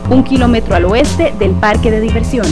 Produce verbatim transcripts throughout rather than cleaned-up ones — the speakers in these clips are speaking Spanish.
un kilómetro al oeste del parque de diversiones.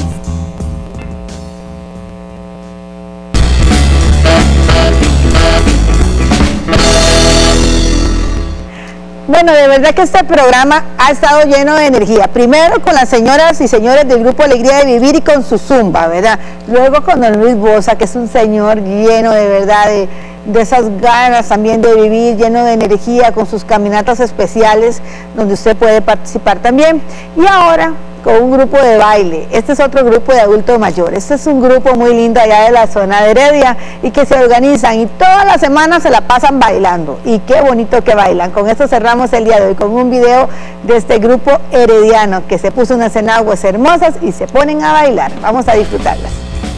Bueno, de verdad que este programa ha estado lleno de energía. Primero con las señoras y señores del Grupo Alegría de Vivir y con su zumba, ¿verdad? Luego con don Luis Bosa, que es un señor lleno de verdad de, de esas ganas también de vivir, lleno de energía, con sus caminatas especiales, donde usted puede participar también. Y ahora con un grupo de baile. Este es otro grupo de adultos mayores. Este es un grupo muy lindo allá de la zona de Heredia y que se organizan y todas las semanas se la pasan bailando. Y qué bonito que bailan. Con esto cerramos el día de hoy con un video de este grupo herediano que se puso unas enaguas hermosas y se ponen a bailar. Vamos a disfrutarlas.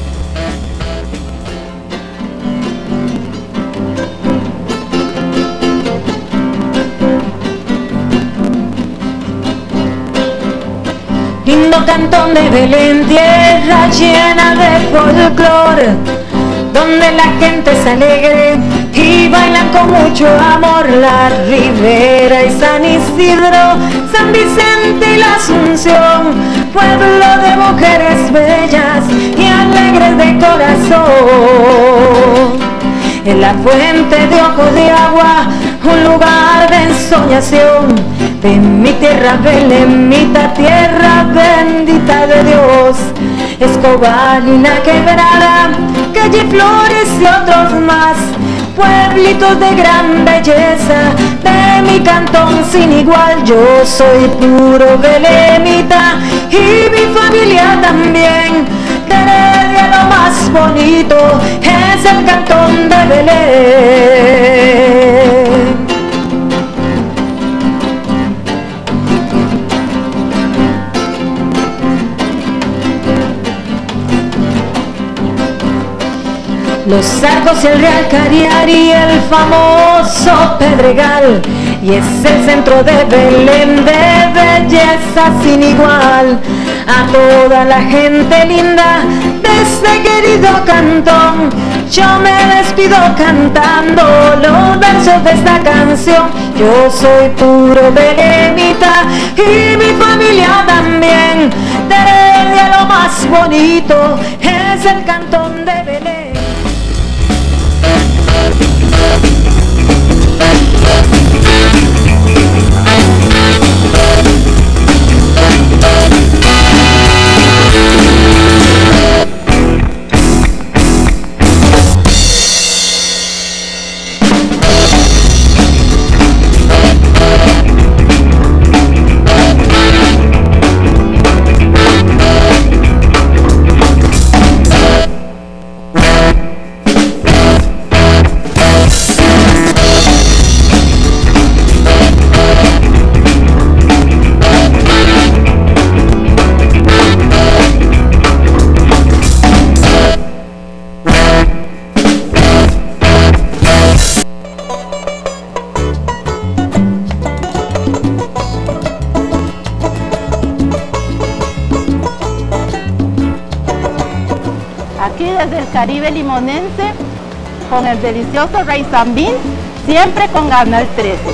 Lindo cantón de Belén, tierra llena de folclor, donde la gente es alegre y bailan con mucho amor. La Ribera y San Isidro, San Vicente y la Asunción, pueblo de mujeres bellas y alegres de corazón. En la fuente de ojos de agua, un lugar de ensoñación, de mi tierra belemita, tierra bendita de Dios. Escobar y la Quebrada, Calle Flores y otros más, pueblitos de gran belleza, de mi cantón sin igual. Yo soy puro belemita y mi familia también. De Heredia lo más bonito es el cantón de Belén. Los arcos y el Real Cariari y el famoso Pedregal, y es el centro de Belén de belleza sin igual. A toda la gente linda de este querido cantón, yo me despido cantando los versos de esta canción. Yo soy puro belemita y mi familia también. De Heredia lo más bonito es el cantón de Belén. Desde el Caribe limonense, con el delicioso rice and beans, siempre con Canal trece.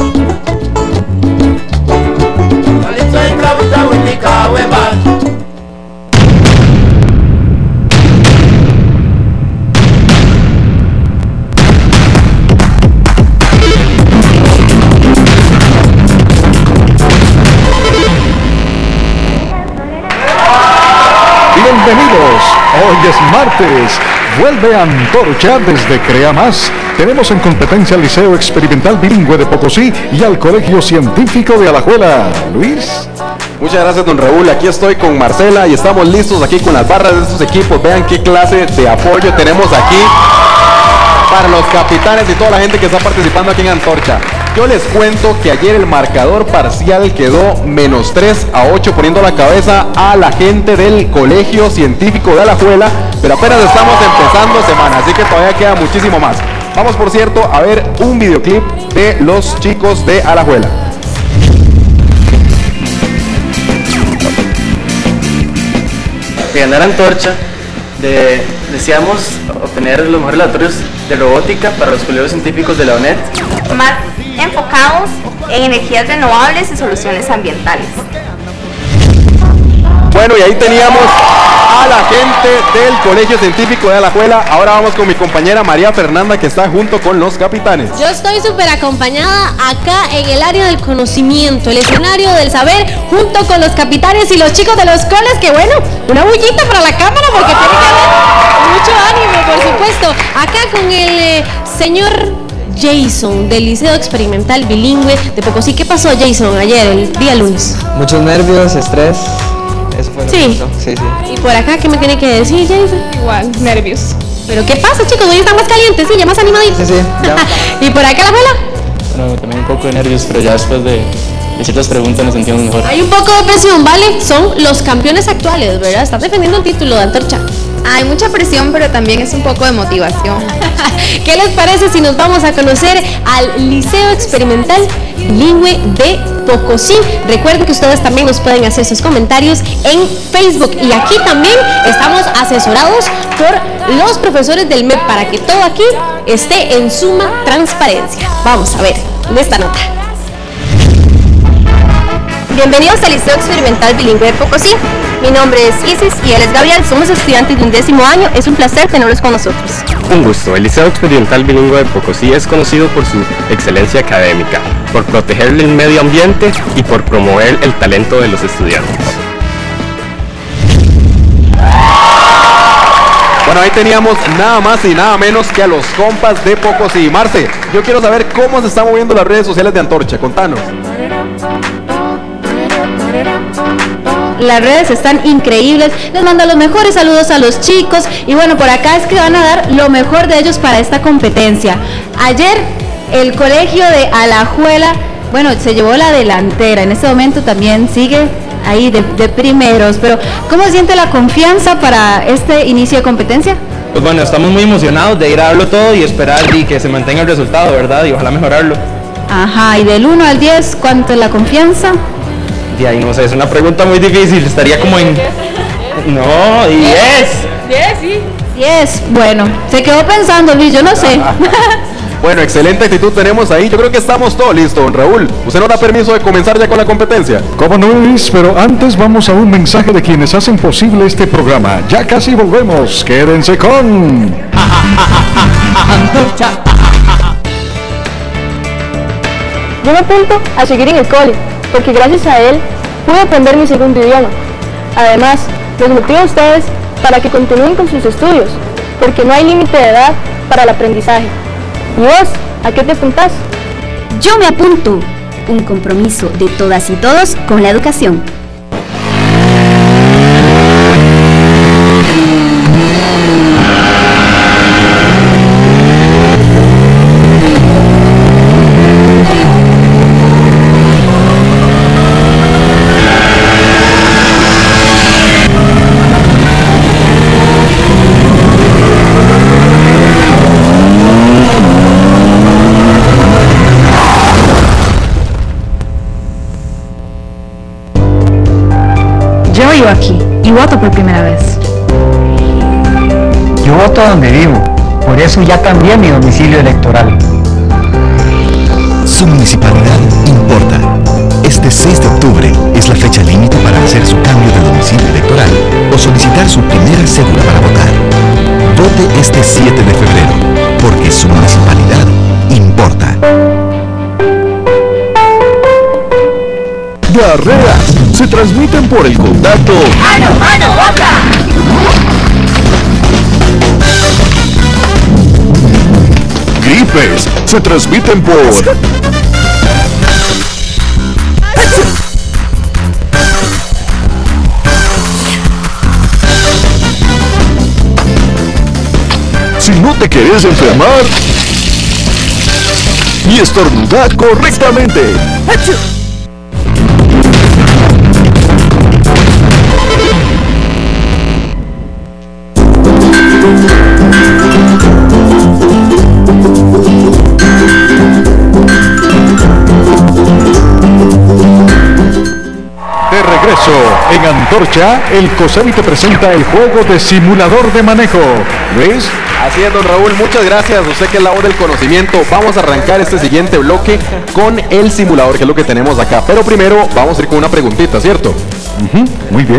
Bienvenidos, hoy es martes, vuelve Antorcha desde Crea Más. Tenemos en competencia al Liceo Experimental Bilingüe de Pocosí y al Colegio Científico de Alajuela. Luis. Muchas gracias, don Raúl. Aquí estoy con Marcela y estamos listos aquí con las barras de estos equipos. Vean qué clase de apoyo tenemos aquí para los capitanes y toda la gente que está participando aquí en Antorcha. Yo les cuento que ayer el marcador parcial quedó menos tres a ocho, poniendo la cabeza a la gente del Colegio Científico de Alajuela, pero apenas estamos empezando semana, así que todavía queda muchísimo más. Vamos, por cierto, a ver un videoclip de los chicos de Alajuela. De ganar Antorcha, de, deseamos obtener los mejores laboratorios de robótica para los colegios científicos de la UNED. Más enfocados en energías renovables y soluciones ambientales. Bueno, y ahí teníamos a la gente del Colegio Científico de Alajuela. Ahora vamos con mi compañera María Fernanda, que está junto con los capitanes. Yo estoy súper acompañada acá en el área del conocimiento, el escenario del saber, junto con los capitanes y los chicos de los coles, que bueno, una bullita para la cámara porque tiene que haber mucho ánimo, por supuesto. Acá con el eh, señor Jason del Liceo Experimental Bilingüe de Pocosí. ¿Qué pasó, Jason, ayer, el día lunes? Muchos nervios, estrés. Eso fue lo sí. que pasó. Sí, sí. ¿Y por acá qué me tiene que decir, Jason? Igual, nervios. ¿Pero qué pasa, chicos? Hoy están más calientes, sí, ya más animaditos. Sí, sí. ¿Y por acá la abuela? Bueno, también un poco de nervios, pero ya después de, de ciertas preguntas nos sentimos mejor. Hay un poco de presión, ¿vale? Son los campeones actuales, ¿verdad? Están defendiendo el título de Antorcha. Hay mucha presión, pero también es un poco de motivación. ¿Qué les parece si nos vamos a conocer al Liceo Experimental Bilingüe de Pocosí? Recuerden que ustedes también nos pueden hacer sus comentarios en Facebook. Y aquí también estamos asesorados por los profesores del M E P para que todo aquí esté en suma transparencia. Vamos a ver en esta nota. Bienvenidos al Liceo Experimental Bilingüe de Pocosí. Mi nombre es Isis y él es Gabriel. Somos estudiantes de un décimo año. Es un placer tenerlos con nosotros. Un gusto. El Liceo Experimental Bilingüe de Pocosí es conocido por su excelencia académica, por proteger el medio ambiente y por promover el talento de los estudiantes. Bueno, ahí teníamos nada más y nada menos que a los compas de Pocosí. Marce, yo quiero saber cómo se están moviendo las redes sociales de Antorcha. Contanos. Las redes están increíbles, les mando los mejores saludos a los chicos y bueno, por acá es que van a dar lo mejor de ellos para esta competencia. Ayer el colegio de Alajuela, bueno, se llevó la delantera, en este momento también sigue ahí de, de primeros, pero ¿cómo siente la confianza para este inicio de competencia? Pues bueno, estamos muy emocionados de ir a darlo todo y esperar y que se mantenga el resultado, ¿verdad? Y ojalá mejorarlo. Ajá, y del uno al diez, ¿cuánto es la confianza? Y ahí no sé, es una pregunta muy difícil, estaría como en... No, diez. diez, sí. diez, bueno, se quedó pensando Luis, yo no sé. Bueno, excelente actitud tenemos ahí. Yo creo que estamos todos listos, don Raúl. ¿Usted nos da permiso de comenzar ya con la competencia? ¿Cómo no, Luis? Pero antes vamos a un mensaje de quienes hacen posible este programa. Ya casi volvemos. Quédense con... Yo me apunto a seguir en el cole, porque gracias a él pude aprender mi segundo idioma. Además, los motivo a ustedes para que continúen con sus estudios, porque no hay límite de edad para el aprendizaje. ¿Y vos, a qué te apuntás? Yo me apunto. Un compromiso de todas y todos con la educación. Yo vivo aquí y voto por primera vez. Yo voto donde vivo, por eso ya cambié mi domicilio electoral. Su municipalidad importa. Este seis de octubre es la fecha límite para hacer su cambio de domicilio electoral o solicitar su primera cédula para votar. Vote este siete de febrero, porque su municipalidad importa. Diarreas se transmiten por el contacto. ¡Mano, mano, boca! Gripes se transmiten por... Si no te querés enfermar y estornudar correctamente. De regreso en Antorcha, el COSEBI te presenta el juego de simulador de manejo. ¿Ves? Así es, don Raúl, muchas gracias. Usted que es la voz del conocimiento. Vamos a arrancar este siguiente bloque con el simulador, que es lo que tenemos acá. Pero primero vamos a ir con una preguntita, ¿cierto? Uh-huh, muy bien.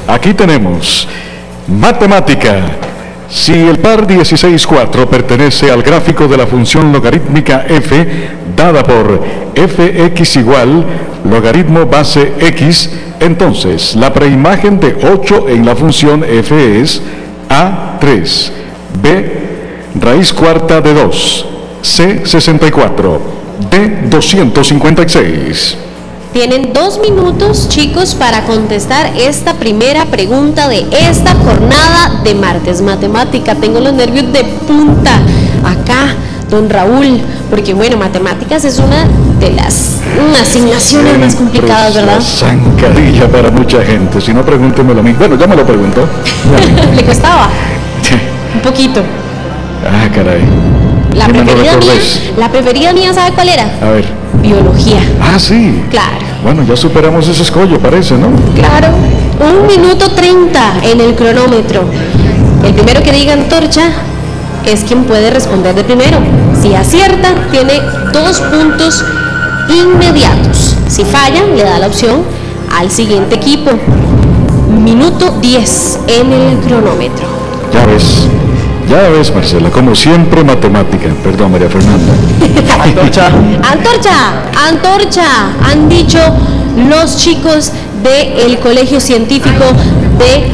Aquí tenemos matemática. Si el par dieciséis cuatro pertenece al gráfico de la función logarítmica f, dada por fx igual logaritmo base x, entonces la preimagen de ocho en la función f es a tres, b raíz cuarta de dos, c sesenta y cuatro, d doscientos cincuenta y seis. Tienen dos minutos, chicos, para contestar esta primera pregunta de esta jornada de martes. Matemática, tengo los nervios de punta acá, don Raúl, porque bueno, matemáticas es una de las mm, asignaciones Siempre más complicadas, ¿verdad? Zancadilla para mucha gente, si no pregúntemelo a mí. Bueno, ya me lo preguntó. ¿Le costaba? Un poquito. Ah, caray. La preferida, mía, la preferida mía, ¿sabe cuál era? A ver. Biología. Ah, sí. Claro. Bueno, ya superamos ese escollo, parece, ¿no? Claro. Un minuto treinta en el cronómetro. El primero que diga antorcha es quien puede responder de primero. Si acierta, tiene dos puntos inmediatos. Si falla, le da la opción al siguiente equipo. Minuto diez en el cronómetro. Ya ves. Ya ves, Marcela, como siempre, matemática. Perdón, María Fernanda. Antorcha. Antorcha, antorcha, han dicho los chicos del Colegio Científico de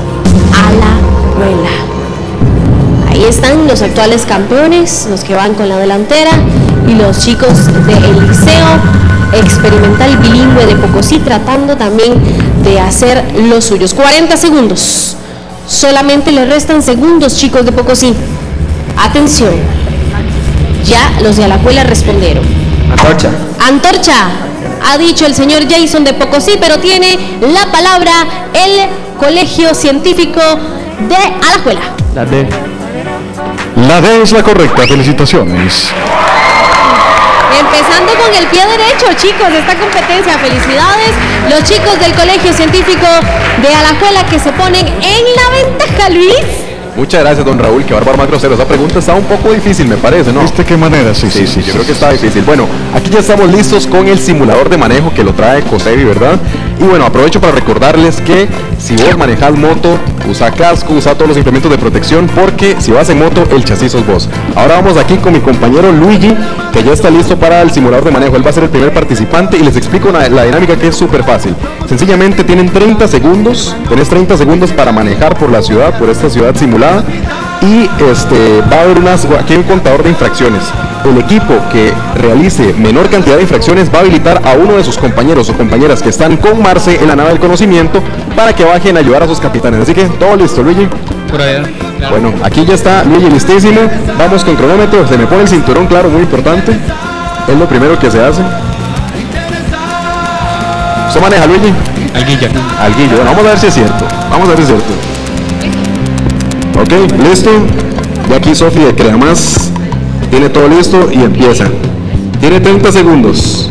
Alajuela. Ahí están los actuales campeones, los que van con la delantera, y los chicos del Liceo Experimental Bilingüe de Pocosí, tratando también de hacer los suyos. cuarenta segundos. Solamente le restan segundos, chicos de Pocosí. Atención. Ya los de Alajuela respondieron. Antorcha. Antorcha, ha dicho el señor Jason de Pocosí, pero tiene la palabra el Colegio Científico de Alajuela. La D. La D es la correcta, felicitaciones. Empezando con el pie derecho, chicos, de esta competencia. Felicidades, los chicos del Colegio Científico de Alajuela, que se ponen en la ventaja, Luis. Muchas gracias, don Raúl, que bárbaro más grosero. Esa pregunta está un poco difícil, me parece, ¿no? ¿Viste qué manera? Sí, sí, sí, sí, sí yo creo sí, que está sí, difícil. Bueno, aquí ya estamos listos con el simulador de manejo que lo trae Cosevi, ¿verdad? Y bueno, aprovecho para recordarles que si vos manejás moto, usa casco, usa todos los implementos de protección, porque si vas en moto, el chasis sos vos. Ahora vamos aquí con mi compañero Luigi, que ya está listo para el simulador de manejo. Él va a ser el primer participante y les explico una, la dinámica, que es súper fácil. Sencillamente tienen treinta segundos, tenés treinta segundos para manejar por la ciudad, por esta ciudad simulada. Y este, va a haber unas, aquí hay un contador de infracciones. El equipo que realice menor cantidad de infracciones va a habilitar a uno de sus compañeros o compañeras que están con Marce en la nave del conocimiento para que bajen a ayudar a sus capitanes. Así que todo listo, Luigi. Por allá. Claro. Bueno, aquí ya está Luigi listísimo. Vamos con cronómetro. Se me pone el cinturón, claro, muy importante. Es lo primero que se hace. ¿Se maneja, Luigi? Alguilla. Alguillo. Bueno, vamos a ver si es cierto. Vamos a ver si es cierto. Ok, listo. Y aquí Sofía de Crea Más tiene todo listo y empieza. Tiene treinta segundos.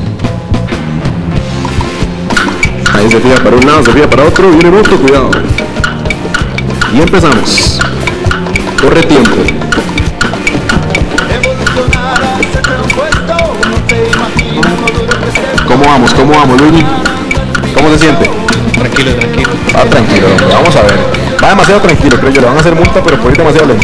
Ahí se fija para un lado, se fija para otro. Viene mucho, cuidado. Y empezamos. Corre tiempo. ¿Cómo vamos? ¿Cómo vamos, Luigi? ¿Cómo se siente? Tranquilo, tranquilo. Ah, tranquilo, vamos a ver. Va demasiado tranquilo, creo yo. Le van a hacer multa, pero por ir demasiado lento.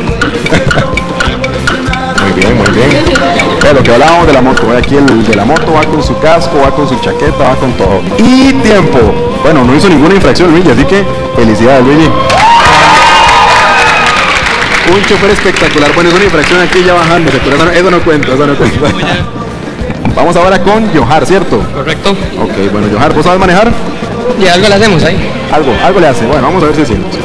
Muy bien, muy bien. Pero lo que hablábamos de la moto, aquí el de la moto va con su casco, va con su chaqueta, va con todo. Y tiempo. Bueno, no hizo ninguna infracción, Luigi, así que felicidades, Luigi. Un chofer espectacular. Bueno, es una infracción aquí ya bajándose, pero eso no, eso no cuenta, eso no cuenta. Vamos ahora con Johar, ¿cierto? Correcto. Ok, bueno, Johar, ¿vos sabes manejar? Y algo le hacemos ahí. Algo, algo le hace. Bueno, vamos a ver si es cierto.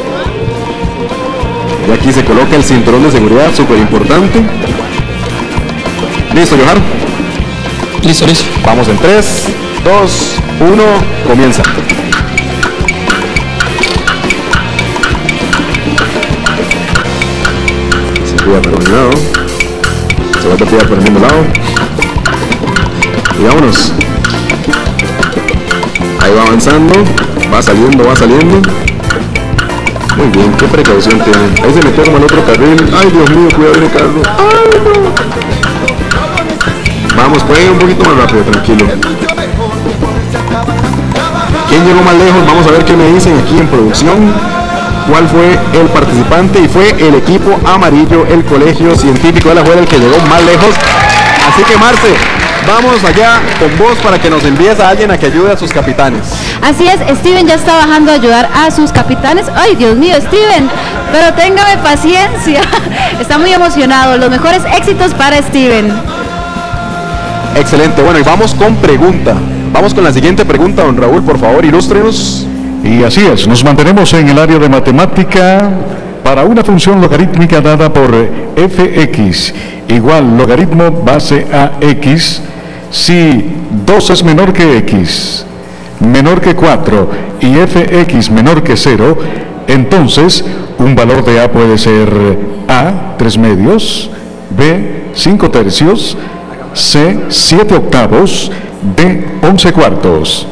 Y aquí se coloca el cinturón de seguridad, súper importante. ¿Listo, Johar? Listo, listo. Vamos en tres, dos, uno, comienza. Se cuida por un lado. Se va a tapiar por el mismo lado. Y vámonos. Ahí va avanzando, va saliendo, va saliendo. Muy bien, qué precaución tienen. Ahí se metió como el otro carril. Ay, Dios mío, cuidado en el carro. Ay, no. Vamos, pueden ir un poquito más rápido, tranquilo. ¿Quién llegó más lejos? Vamos a ver qué me dicen aquí en producción. ¿Cuál fue el participante? Y fue el equipo amarillo, el Colegio Científico de Alajuela, el que llegó más lejos. Así que, Marce, vamos allá con vos para que nos envíes a alguien a que ayude a sus capitanes. Así es, Steven ya está bajando a ayudar a sus capitanes. Ay, Dios mío, Steven, pero téngame paciencia. Está muy emocionado. Los mejores éxitos para Steven. Excelente. Bueno, y vamos con pregunta. Vamos con la siguiente pregunta, don Raúl, por favor, ilústrenos. Y así es, nos mantenemos en el área de matemática para una función logarítmica dada por f(x) igual logaritmo base a x, si dos es menor que x, menor que cuatro y f(x) menor que cero, entonces un valor de a puede ser a, tres medios, b, cinco tercios, c, siete octavos, d, once cuartos.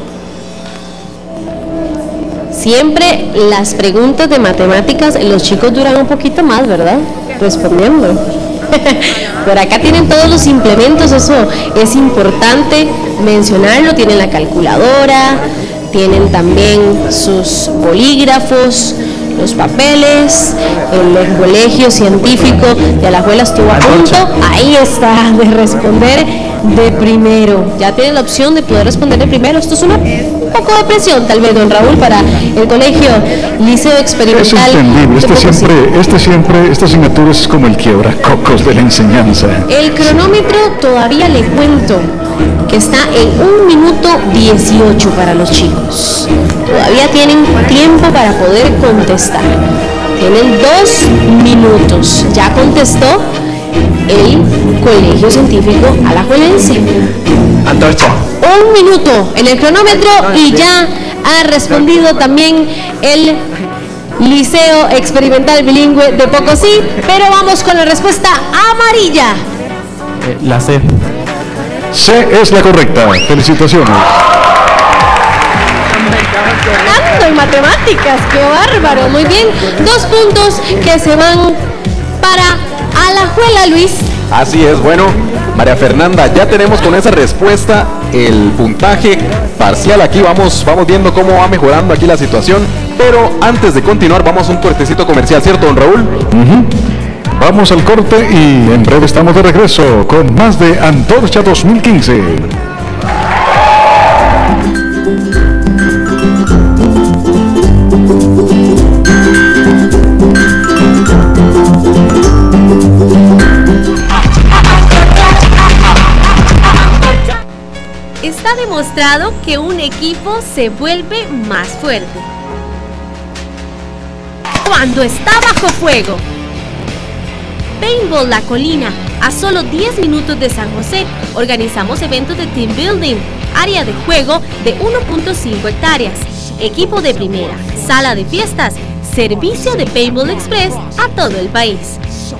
Siempre las preguntas de matemáticas, los chicos duran un poquito más, ¿verdad? Respondiendo. Por acá tienen todos los implementos, eso es importante mencionarlo. Tienen la calculadora, tienen también sus bolígrafos, los papeles. El Colegio Científico de Alajuela estuvo a punto, ahí está, de responder de primero. Ya tienen la opción de poder responder de primero. Esto es una, un poco de presión, tal vez, don Raúl, para el Colegio Liceo Experimental. Es entendible, este siempre, este siempre, esta asignatura es como el quiebracocos de la enseñanza. El cronómetro todavía le cuento que está en un minuto dieciocho para los chicos. Todavía tienen tiempo para poder contestar. Tienen dos minutos. Ya contestó el Colegio Científico Alajuelense. Antorcha. Un minuto en el cronómetro y ya ha respondido también el Liceo Experimental Bilingüe de Pocosí, pero vamos con la respuesta amarilla. Eh, la C. C es la correcta. Felicitaciones. Ganando en matemáticas, qué bárbaro, muy bien. Dos puntos que se van para Alajuela, Luis. Así es, bueno, María Fernanda, ya tenemos con esa respuesta el puntaje parcial. Aquí vamos, vamos viendo cómo va mejorando aquí la situación, pero antes de continuar vamos a un cortecito comercial, ¿cierto, don Raúl? Uh-huh. Vamos al corte y en breve estamos de regreso con más de Antorcha dos mil quince. Está demostrado que un equipo se vuelve más fuerte cuando está bajo fuego. Paintball La Colina, a solo diez minutos de San José, organizamos eventos de team building, área de juego de uno punto cinco hectáreas, equipo de primera, sala de fiestas, servicio de Paintball Express a todo el país.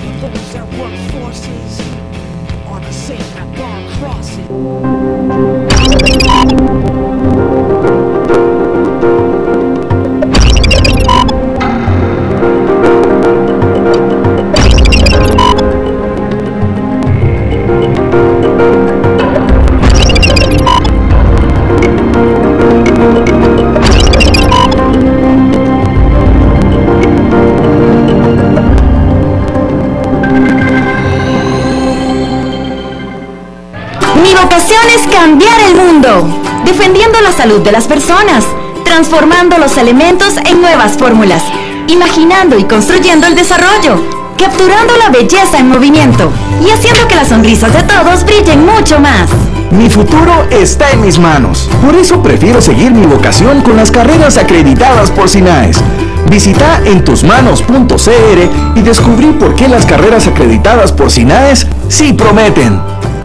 Es cambiar el mundo, defendiendo la salud de las personas, transformando los elementos en nuevas fórmulas, imaginando y construyendo el desarrollo, capturando la belleza en movimiento y haciendo que las sonrisas de todos brillen mucho más. Mi futuro está en mis manos, por eso prefiero seguir mi vocación con las carreras acreditadas por SINAES. Visita entusmanos punto c r y descubrí por qué las carreras acreditadas por SINAES sí prometen.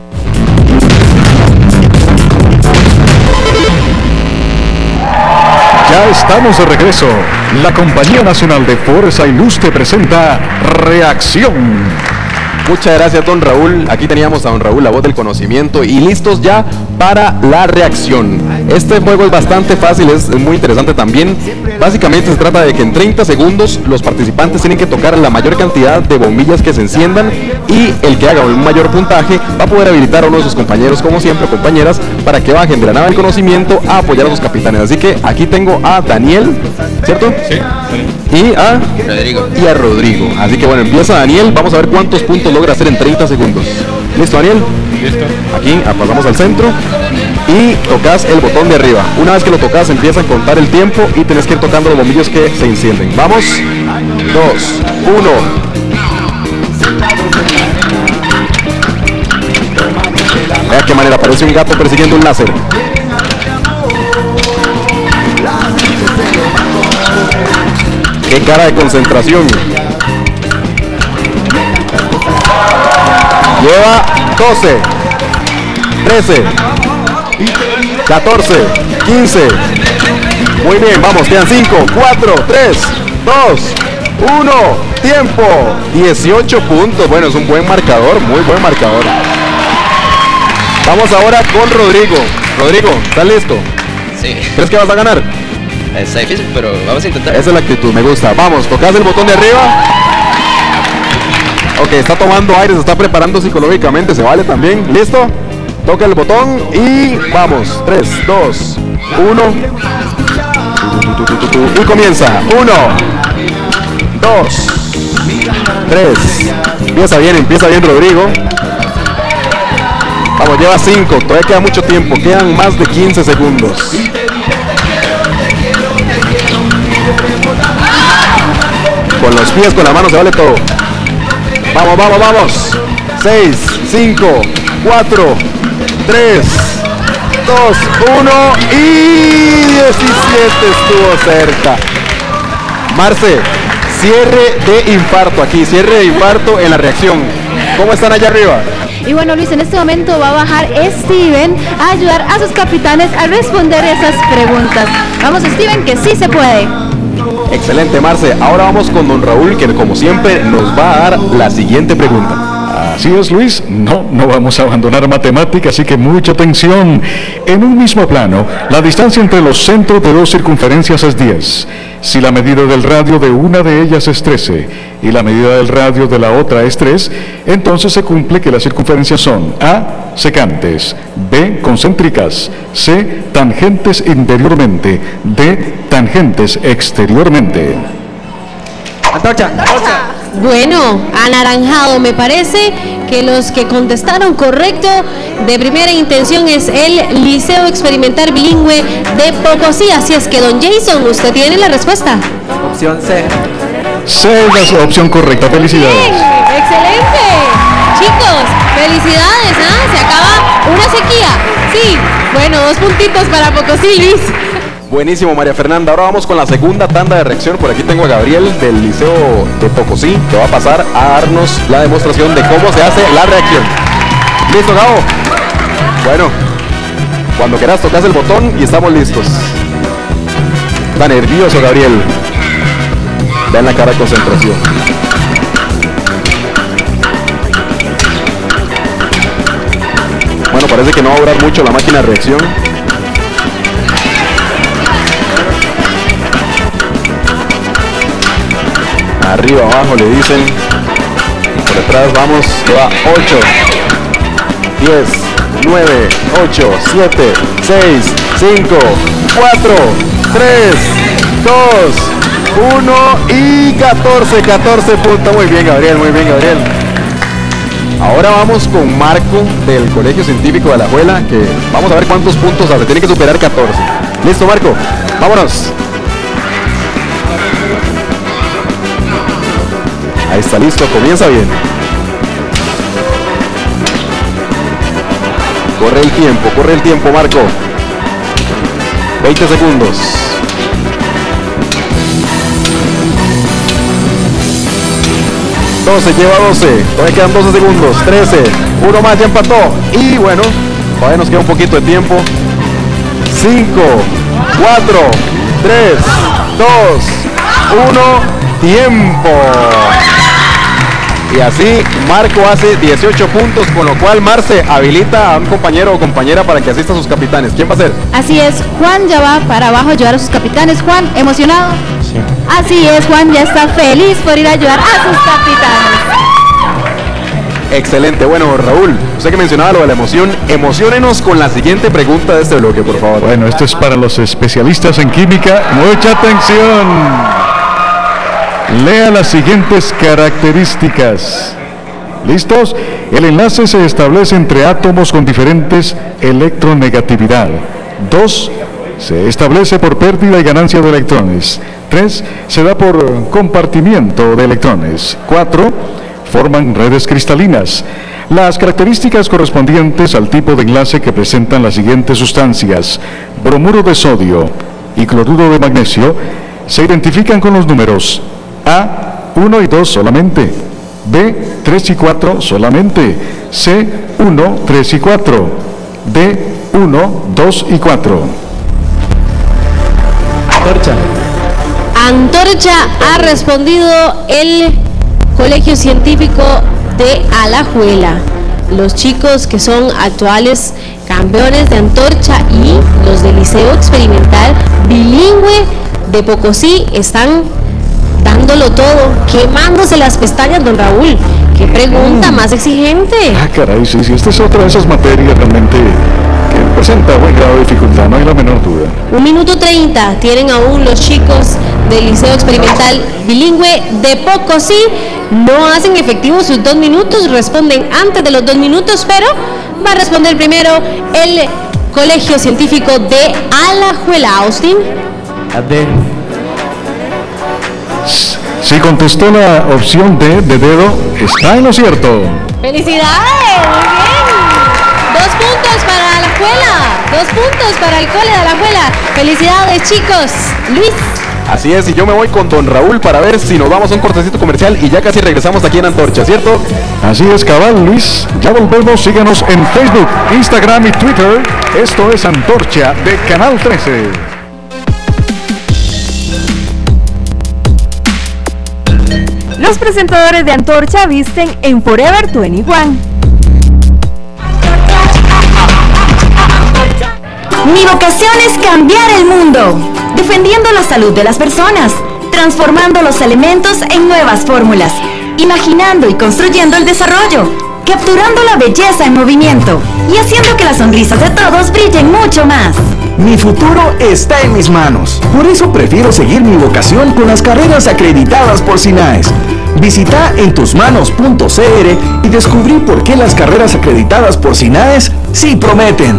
Ya estamos de regreso. La Compañía Nacional de Fuerza y Luz te presenta Reacción. Muchas gracias, don Raúl. Aquí teníamos a don Raúl, la voz del conocimiento, y listos ya para la reacción. Este juego es bastante fácil, es muy interesante también. Básicamente se trata de que en treinta segundos los participantes tienen que tocar la mayor cantidad de bombillas que se enciendan, y el que haga un mayor puntaje va a poder habilitar a uno de sus compañeros, como siempre, compañeras, para que bajen de la nave del conocimiento a apoyar a sus capitanes. Así que aquí tengo a Daniel, ¿cierto? Sí. Y a Rodrigo. Y a Rodrigo. Así que bueno, empieza Daniel. Vamos a ver cuántos puntos logra hacer en treinta segundos. ¿Listo, Daniel? Listo. Aquí pasamos al centro y tocas el botón de arriba. Una vez que lo tocas, empieza a contar el tiempo y tenés que ir tocando los bombillos que se encienden. Vamos. Dos, uno. Vea qué manera, parece un gato persiguiendo un láser. Qué cara de concentración. Lleva doce, trece, catorce, quince. Muy bien, vamos, quedan cinco, cuatro, tres, dos, uno. Tiempo. dieciocho puntos. Bueno, es un buen marcador, muy buen marcador. Vamos ahora con Rodrigo. Rodrigo, ¿estás listo? Sí. ¿Crees que vas a ganar? Está difícil, pero vamos a intentar. Esa es la actitud, me gusta. Vamos, tocas el botón de arriba. Ok, está tomando aire, se está preparando psicológicamente, se vale también. ¿Listo? Toca el botón y vamos. tres, dos, uno. Y comienza. uno, dos, tres. Empieza bien, empieza bien Rodrigo. Vamos, lleva cinco, todavía queda mucho tiempo, quedan más de quince segundos. Con los pies, con la mano se vale todo. Vamos, vamos, vamos. seis, cinco, cuatro, tres, dos, uno y diecisiete, estuvo cerca. Marce, cierre de infarto aquí, cierre de infarto en la reacción. ¿Cómo están allá arriba? Y bueno, Luis, en este momento va a bajar Steven a ayudar a sus capitanes a responder esas preguntas. Vamos, Steven, que sí se puede. Excelente, Marce. Ahora vamos con don Raúl, que como siempre nos va a dar la siguiente pregunta. Así es, Luis. No, no vamos a abandonar matemáticas, así que mucha atención. En un mismo plano, la distancia entre los centros de dos circunferencias es diez. Si la medida del radio de una de ellas es trece y la medida del radio de la otra es tres, entonces se cumple que las circunferencias son A, secantes, B, concéntricas, C, tangentes interiormente, D, tangentes exteriormente. Antorcha, antorcha. Bueno, anaranjado, me parece que los que contestaron correcto de primera intención es el Liceo Experimental Bilingüe de Pocosí. Así es que, don Jason, ¿usted tiene la respuesta? Opción C. C es la opción correcta. Felicidades. Bien, excelente. Chicos, felicidades, ¿ah? Se acaba una sequía. Sí, bueno, dos puntitos para Pocosí, Luis. Buenísimo, María Fernanda. Ahora vamos con la segunda tanda de reacción. Por aquí tengo a Gabriel del Liceo de Pocosí, que va a pasar a darnos la demostración de cómo se hace la reacción. ¿Listo, Gabo? Bueno, cuando quieras tocas el botón y estamos listos. Está nervioso, Gabriel. Vean la cara de concentración. Bueno, parece que no va a durar mucho la máquina de reacción. Arriba, abajo, le dicen. Por detrás vamos, va ocho, diez, nueve, ocho, siete, seis, cinco, cuatro, tres, dos, uno y catorce, catorce puntos. Muy bien, Gabriel, muy bien, Gabriel. Ahora vamos con Marco del Colegio Científico de Alajuela, que vamos a ver cuántos puntos hace. Tiene que superar catorce. ¿Listo, Marco? Vámonos. Ahí está, listo, comienza bien. Corre el tiempo, corre el tiempo, Marco. veinte segundos. doce, lleva doce. Todavía quedan doce segundos. trece. Uno más, ya empató. Y bueno, todavía nos queda un poquito de tiempo. cinco, cuatro, tres, dos, uno. Tiempo. Y así Marco hace dieciocho puntos, con lo cual Marce habilita a un compañero o compañera para que asista a sus capitanes. ¿Quién va a ser? Así es, Juan ya va para abajo a ayudar a sus capitanes. Juan, ¿emocionado? Sí. Así es, Juan ya está feliz por ir a ayudar a sus capitanes. Excelente. Bueno, Raúl, usted que mencionaba lo de la emoción, emociónenos con la siguiente pregunta de este bloque, por favor. Bueno, esto es para los especialistas en química. Mucha atención. Lea las siguientes características. ¿Listos? El enlace se establece entre átomos con diferentes electronegatividad. Dos, se establece por pérdida y ganancia de electrones. Tres, se da por compartimiento de electrones. Cuatro, forman redes cristalinas. Las características correspondientes al tipo de enlace que presentan las siguientes sustancias: bromuro de sodio y cloruro de magnesio, se identifican con los números A uno y dos solamente, B tres y cuatro solamente, C uno, tres y cuatro, D uno, dos y cuatro. Antorcha. Antorcha ha respondido el Colegio Científico de Alajuela. Los chicos que son actuales campeones de Antorcha y los del Liceo Experimental Bilingüe de Pocosí están dándolo todo, quemándose las pestañas, don Raúl. ¿Qué pregunta más exigente? Ah, caray, sí, sí, esta es otra de esas materias realmente que presenta buen grado de dificultad, no hay la menor duda. Un minuto treinta tienen aún los chicos del Liceo Experimental Bilingüe de Pocosí. No hacen efectivos sus dos minutos, responden antes de los dos minutos, pero va a responder primero el Colegio Científico de Alajuela. Austin. A D. Si contestó la opción D de dedo, está en lo cierto. ¡Felicidades! Muy bien. Dos puntos para Alajuela. Dos puntos para el Cole de Alajuela. ¡Felicidades, chicos! Luis. Así es, y yo me voy con don Raúl para ver si nos vamos a un cortecito comercial y ya casi regresamos aquí en Antorcha, ¿cierto? Así es, cabal, Luis. Ya volvemos, síganos en Facebook, Instagram y Twitter. Esto es Antorcha de Canal trece. Los presentadores de Antorcha visten en Forever veintiuno. Mi vocación es cambiar el mundo, defendiendo la salud de las personas, transformando los elementos en nuevas fórmulas, imaginando y construyendo el desarrollo, capturando la belleza en movimiento y haciendo que las sonrisas de todos brillen mucho más. Mi futuro está en mis manos. Por eso prefiero seguir mi vocación con las carreras acreditadas por SINAES. Visita entusmanos punto c r y descubrí por qué las carreras acreditadas por SINAES sí prometen.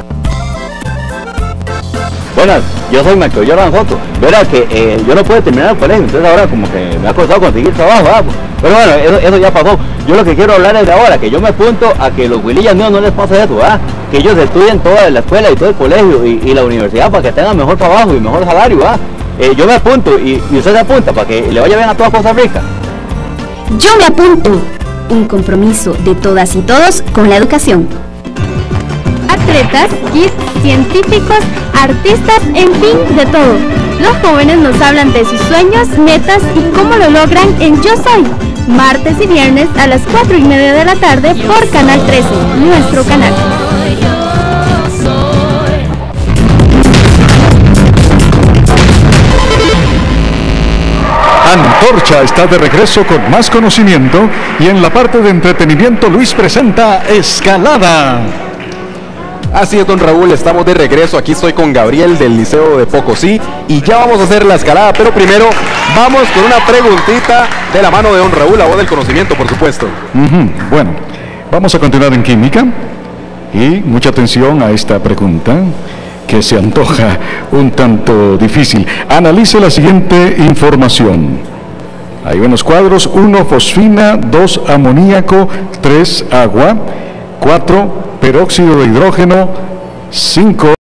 Buenas, yo soy Michael Jordan Soto. Verá que eh, yo no puedo terminar el colegio, entonces ahora como que me ha costado conseguir trabajo, ¿verdad? Pero bueno, eso, eso ya pasó. Yo lo que quiero hablar es de ahora, que yo me apunto a que los huilillas míos no les pase eso, ¿verdad? Que ellos estudien toda la escuela y todo el colegio y, y la universidad para que tengan mejor trabajo y mejor salario, ¿verdad? Eh, yo me apunto y, y usted se apunta para que le vaya bien a toda Costa Rica. Yo me apunto. Un compromiso de todas y todos con la educación. Atletas, kids, científicos, artistas, en fin, de todo. Los jóvenes nos hablan de sus sueños, metas y cómo lo logran en Yo Soy. Martes y viernes a las cuatro y media de la tarde por Canal trece, nuestro canal. Antorcha está de regreso con más conocimiento y en la parte de entretenimiento Luis presenta Escalada. Así es, don Raúl, estamos de regreso. Aquí estoy con Gabriel del Liceo de Pocosí y ya vamos a hacer la escalada, pero primero vamos con una preguntita de la mano de don Raúl, la voz del conocimiento, por supuesto. Uh-huh. Bueno, vamos a continuar en química y mucha atención a esta pregunta que se antoja un tanto difícil. Analice la siguiente información. Hay unos cuadros: uno fosfina, dos amoníaco, tres agua, cuatro peróxido de hidrógeno, cinco